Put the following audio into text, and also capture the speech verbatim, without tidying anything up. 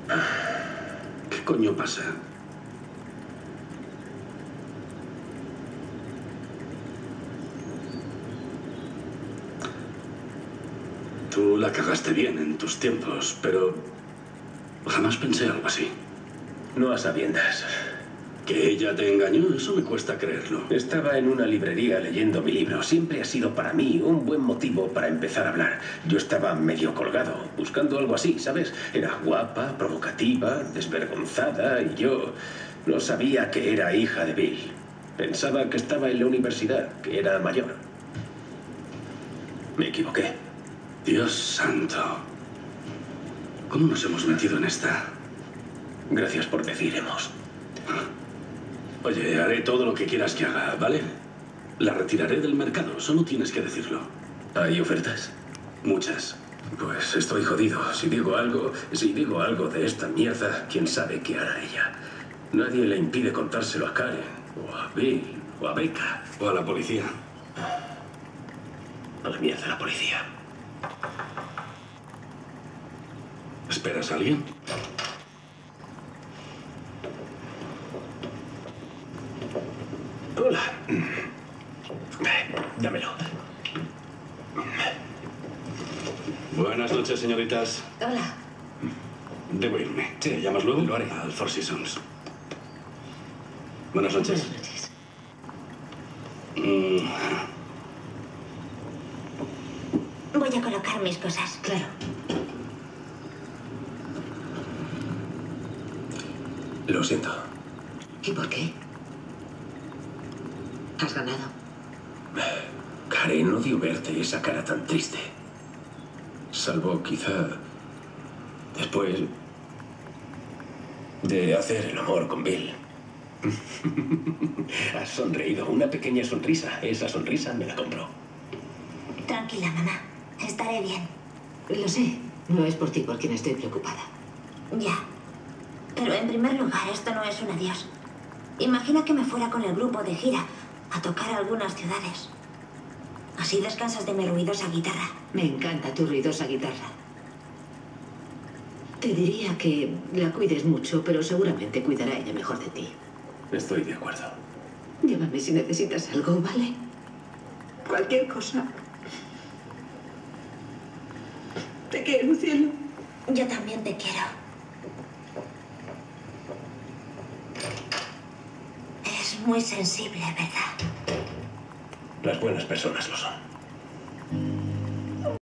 ¿Qué coño pasa? Tú la cagaste bien en tus tiempos, pero jamás pensé algo así. No a sabiendas. ¿Que ella te engañó? Eso me cuesta creerlo. Estaba en una librería leyendo mi libro. Siempre ha sido para mí un buen motivo para empezar a hablar. Yo estaba medio colgado, buscando algo así, ¿sabes? Era guapa, provocativa, desvergonzada y yo no sabía que era hija de Bill. Pensaba que estaba en la universidad, que era mayor. Me equivoqué. Dios santo. ¿Cómo nos hemos metido en esta? Gracias por decir hemos. Oye, haré todo lo que quieras que haga, ¿vale? La retiraré del mercado, solo tienes que decirlo. ¿Hay ofertas? Muchas. Pues estoy jodido. Si digo algo, si digo algo de esta mierda, quién sabe qué hará ella. Nadie le impide contárselo a Karen, o a Bill, o a Becca. O a la policía. A la mierda, la policía. ¿Esperas a alguien? Hola. Dámelo. Buenas noches, señoritas. Hola. Debo irme. Sí, ¿me llamas luego? Lo haré. Al Four Seasons. Buenas noches. Buenas noches. Mm. Voy a colocar mis cosas. Claro. Lo siento. ¿Y por qué? ¿Has ganado? Karen, odio verte esa cara tan triste. Salvo quizá después de hacer el amor con Bill. Has sonreído, una pequeña sonrisa. Esa sonrisa me la compró. Tranquila, mamá. Estaré bien. Lo sé. No es por ti por quien estoy preocupada. Ya. Pero en primer lugar, esto no es un adiós. Imagina que me fuera con el grupo de gira a tocar algunas ciudades. Así descansas de mi ruidosa guitarra. Me encanta tu ruidosa guitarra. Te diría que la cuides mucho, pero seguramente cuidará ella mejor de ti. Estoy de acuerdo. Llámame si necesitas algo, ¿vale? Cualquier cosa. Te quiero, cielo. Yo también te quiero. Es muy sensible, ¿verdad? Las buenas personas lo son.